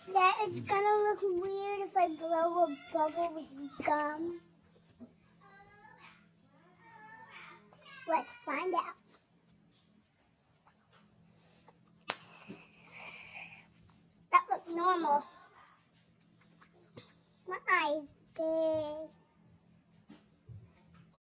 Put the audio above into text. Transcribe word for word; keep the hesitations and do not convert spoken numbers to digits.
that it's gonna look weird if I blow a bubble with gum? Let's find out. That looked normal. My eye is big.